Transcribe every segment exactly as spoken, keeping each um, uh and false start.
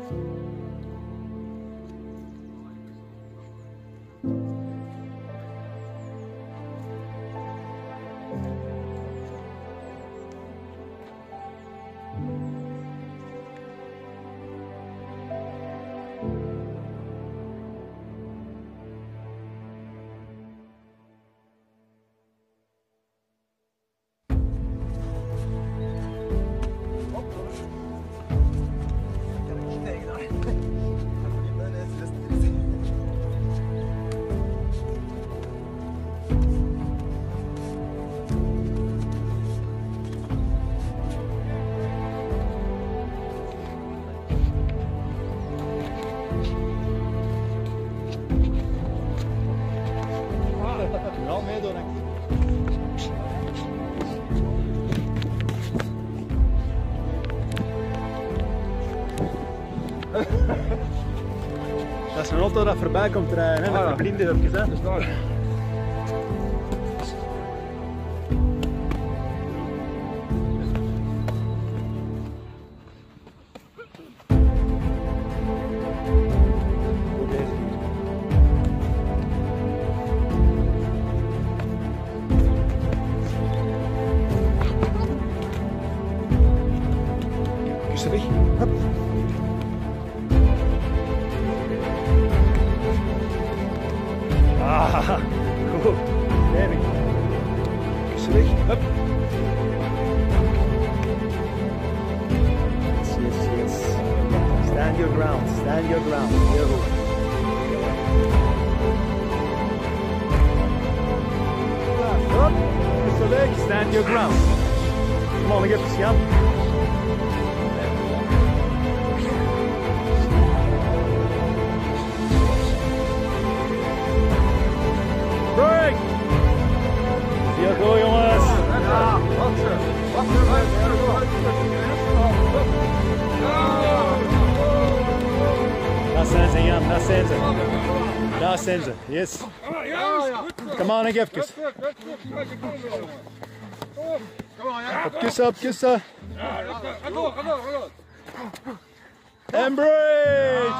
Ja, meedoen. Dat is een auto dat voorbij komt rijden, hè? Dat verblindt even, hè? Dat is daar. Kussen weg. Hup. Ah, goed. Stevig. Kussen weg. Hup. Yes, yes, yes. Stand your ground. Stand your ground. Heel goed. Goed. Kussen weg. Stand your ground. Kom on, nog even gaan. Break! Heel goed, jongens! Ja, wat ze! Wat Daar zijn ze, Jan, daar zijn ze. Daar zijn ze, yes. Kom aan, nog even. Op kussen, op kussen. En break!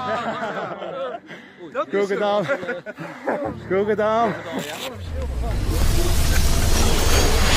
Goed gedaan. Goed gedaan.